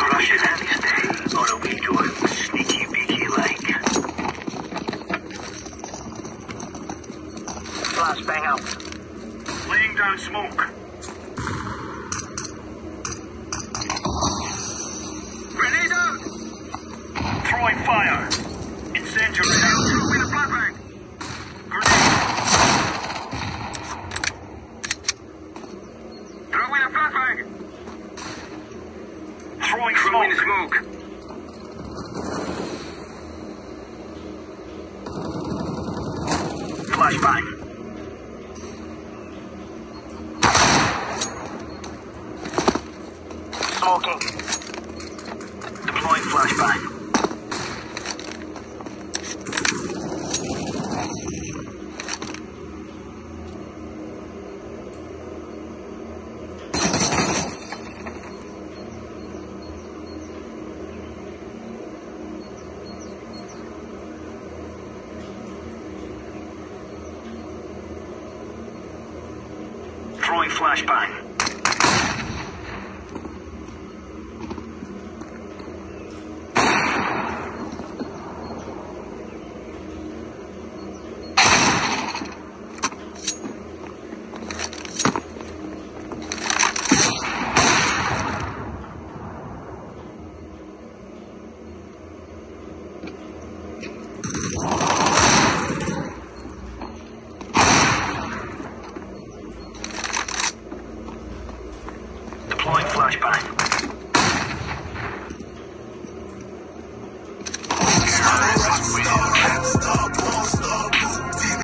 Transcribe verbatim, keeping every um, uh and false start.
rushing at this day, or are we doing sneaky beaky like? Flashbang out. Laying down smoke. Grenade out! Throwing fire. Incendiary. Throwing a flashbang. Grenade. Throwing a flashbang. Throwing smoke. Throwing smoke. Flashbang. Smoking. Deploying flashbang. Throwing flashbang.